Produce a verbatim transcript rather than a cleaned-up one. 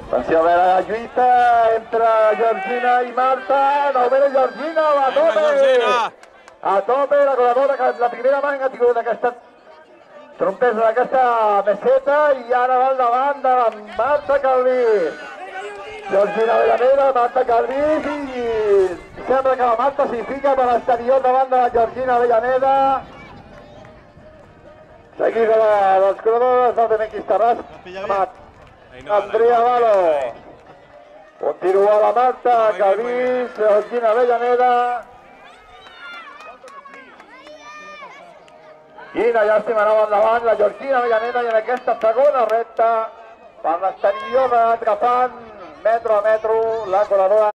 Atenció a veure la lluita entre Georgina i Marta. Novena Georgina, a tope! A tope, la col·laboradora, que la primera manga ha tingut aquesta trompesa d'aquesta meseta i ara va al davant de la Marta Calví. Georgina Avellaneda, Marta Calví i sembla que la Marta s'hi fica per l'exterior davant de la Georgina Avellaneda. Seguida de les col·laboradores del Demequis Terràs. Andrea Valo. Continua la Marta Calví, Georgina Avellaneda. Quina llàstima anava endavant la Georgina Avellaneda i en aquesta segona recta per l'exterior agafant metro a metro la coladora.